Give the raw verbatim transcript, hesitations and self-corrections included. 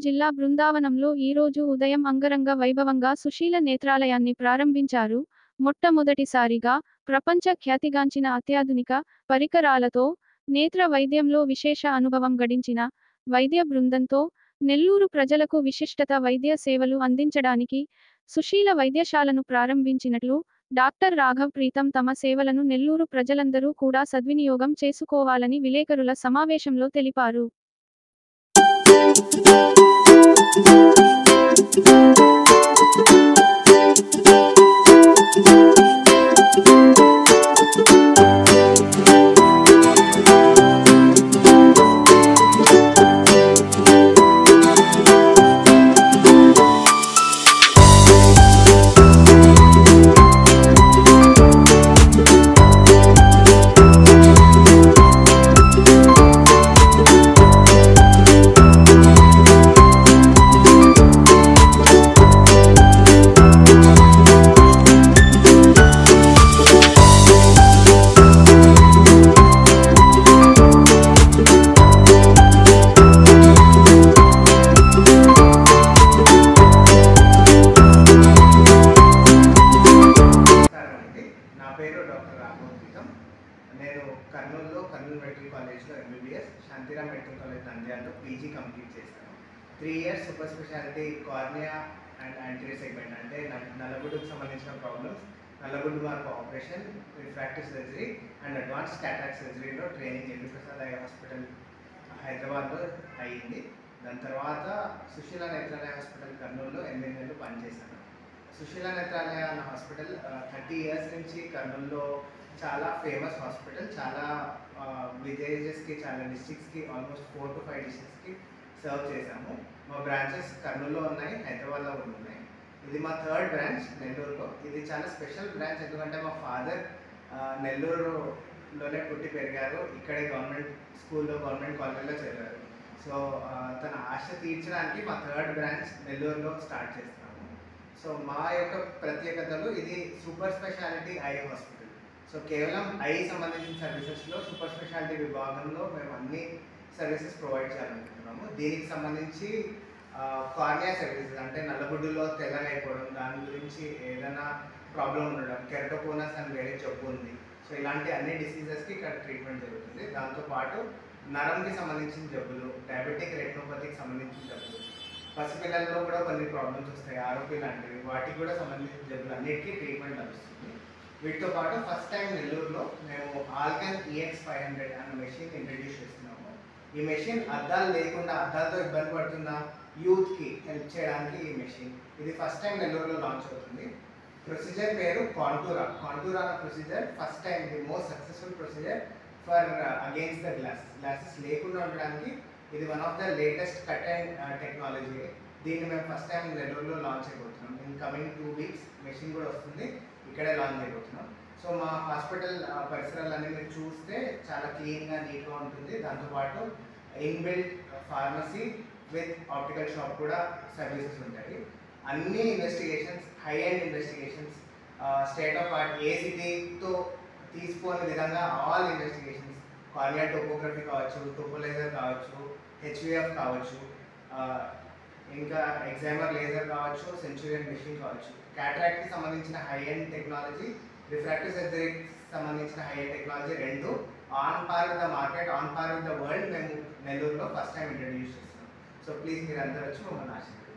జిల్లా బృందావనంలో ఈరోజు ఉదయం అంగరంగ వైభవంగా సుశీల నేత్రాలయాన్ని ప్రారంభించారు. మొట్టమొదటిసారిగా ప్రపంచ ఖ్యాతిగాంచిన అత్యాధునిక పరికరాలతో నేత్ర వైద్యంలో విశేష అనుభవం గడించిన వైద్య బృందంతో నెల్లూరు ప్రజలకు విశిష్టత వైద్య సేవలు అందించడానికి సుశీల వైద్యశాలను ప్రారంభించినట్లు డాక్టర్ రాఘవ్ ప్రీతం తమ సేవలను నెల్లూరు ప్రజలందరూ కూడా సద్వినియోగం చేసుకోవాలని విలేకరుల సమావేశంలో తెలిపారు. నేను కర్నూలులో కర్నూలు మెడికల్ కాలేజ్లో ఎంబీబీఎస్, శాంతిరామ్ మెడికల్ కాలేజ్ నంద్యాలలో పీజీ కంప్లీట్ చేశాను. Three years super speciality cornea and anterior segment అంటే నల్లగుడ్డుకు సంబంధించిన ప్రాబ్లమ్స్, నల్లగుడ్డు మార్పు operation, refractive surgery and advance cataract సర్జరీలో training LV Prasad eye hospital హైదరాబాద్లో అయ్యింది. దాని తర్వాత సుశీల నేత్రాలయ హాస్పిటల్ కర్నూలులో ఎనిమిది నెలలు పనిచేశాను. సుశీల నేత్రాలయ అన్న హాస్పిటల్ థర్టీ ఇయర్స్ నుంచి కర్నూలులో చాలా ఫేమస్ హాస్పిటల్. చాలా విలేజెస్కి, చాలా డిస్ట్రిక్ట్స్కి, ఆల్మోస్ట్ ఫోర్ టు ఫైవ్ డిస్ట్రిక్ట్స్కి సర్వ్ చేశాము. మా బ్రాంచెస్ కర్నూలులో ఉన్నాయి, హైదరాబాద్లో కూడా ఉన్నాయి. ఇది మా థర్డ్ బ్రాంచ్ నెల్లూరులో. ఇది చాలా స్పెషల్ బ్రాంచ్ ఎందుకంటే మా ఫాదర్ నెల్లూరులోనే పుట్టి పెరిగారు, ఇక్కడే గవర్నమెంట్ స్కూల్లో, గవర్నమెంట్ కాలేజ్లో చదివారు. సో తన ఆశ తీర్చడానికి మా థర్డ్ బ్రాంచ్ నెల్లూరులో స్టార్ట్ చేస్తున్నాము. సో మా యొక్క ప్రత్యేకతలు, ఇది super speciality eye hospital. So కేవలం ఐ సంబంధించిన సర్వీసెస్లో సూపర్ స్పెషాలిటీ విభాగంలో మేము అన్ని సర్వీసెస్ ప్రొవైడ్ చేయాలనుకుంటున్నాము. దీనికి సంబంధించి కార్నియా సర్వీసెస్ అంటే నల్లగుడ్డులో తెల్లగా అయిపోవడం, దాని గురించి ఏదైనా ప్రాబ్లం ఉండడం, కెరటోకోనస్ అని వేరే జబ్బు ఉంది. సో ఇలాంటి అన్ని డిసీజెస్కి ఇక్కడ ట్రీట్మెంట్ జరుగుతుంది. దాంతోపాటు నరంకి సంబంధించిన జబ్బులు, డయాబెటిక్ రెటినోపతికి సంబంధించిన జబ్బులు, పసిపిల్లల్లో కూడా కొన్ని ప్రాబ్లమ్స్ వస్తాయి, ఆరోపీ లాంటివి, వాటికి కూడా సంబంధించిన జబ్బులు అన్నిటికీ ట్రీట్మెంట్ లభిస్తుంది. వీటితో పాటు ఫస్ట్ టైం నెల్లూరులో మేము ఆల్కాన్ ఈఎక్స్ ఫైవ్ హండ్రెడ్ అన్న మెషిన్ ఇంట్రడ్యూస్ చేస్తున్నాము. ఈ మెషిన్ అద్దాలు లేకుండా, అద్దాలతో ఇబ్బంది పడుతున్న యూత్కి హెల్ప్ చేయడానికి ఈ మెషిన్, ఇది ఫస్ట్ టైం నెల్లూరులో లాంచ్ అవుతుంది. ప్రొసీజర్ పేరు కాంటూరా. కాంటూరా అన్న procedure first time, the most successful procedure for against the glasses. Glasses లేకుండా ఉండడానికి ఇది one of the latest cut and technology. దీన్ని మేము ఫస్ట్ టైం నెల్లూరులో లాంచ్ అయిపోతున్నాం. In coming two weeks machine కూడా వస్తుంది, ఇక్కడే లాంచ్ అయిపోతున్నాం. సో మా హాస్పిటల్ పరిసరాలన్నీ మీరు చూస్తే చాలా క్లీన్గా, నీట్గా ఉంటుంది. దాంతోపాటు inbuilt pharmacy with optical shop కూడా సర్వీసెస్ ఉంటాయి. అన్ని investigations, high and investigations, state of art ఏసీటీతో తీసుకోని విధంగా ఆల్ ఇన్వెస్టిగేషన్స్, కార్నియా టోపోగ్రఫీ కావచ్చు, టోపోలేజర్ కావచ్చు, హెచ్విఎఫ్ కావచ్చు, ఇంకా ఎగ్జామర్ లేజర్ కావచ్చు, సెంచురియన్ మెషిన్ కావచ్చు, క్యాటరాక్ట్కి సంబంధించిన హై ఎండ్ టెక్నాలజీ, రిఫ్రాక్టివ్ సర్జరీకి సంబంధించిన హై ఎండ్ టెక్నాలజీ రెండు on par with the market, on par with the world మేము నెల్లూరులో ఫస్ట్ టైం ఇంట్రడ్యూస్ చేస్తున్నాం. సో ప్లీజ్ మీరు అందరూ వచ్చి మమ్మల్ని ఆశీర్వదించండి.